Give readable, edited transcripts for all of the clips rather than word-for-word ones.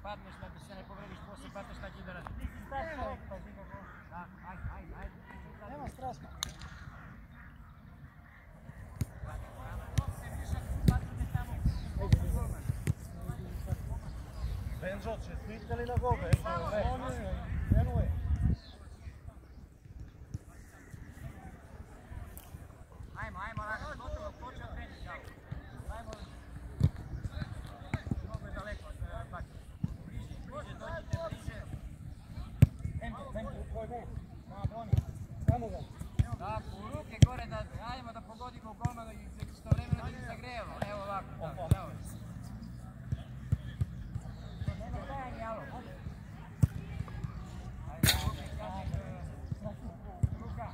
padneš, da se ne povrediš, poslije padneš tak i da radi. Ti si star čovjek, pa ti kako... Da, ajde. Nema strašno. Benzo, čestitali na gobe? Krenuje. Ajmo, gotovo, počeo krenuti, jao. Ajmo. Mnogo je daleko od baki. Bliže, dođite bliže. Tempo, tvoj gol. Samo ga. Da, u ruke gore, ajmo da pogodimo golmana i istovremeno da ih zagrejemo. Evo ovako, da, evo. Nema stajanje, alo. Ajde, ruke, ruka.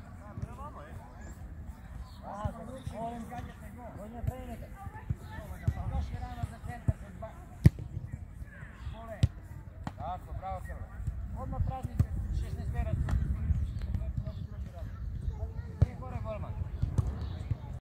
Molim, godina treninga. Još je rano za centar se zba. Tako, bravo Krle. Odmah prazni 16 vera.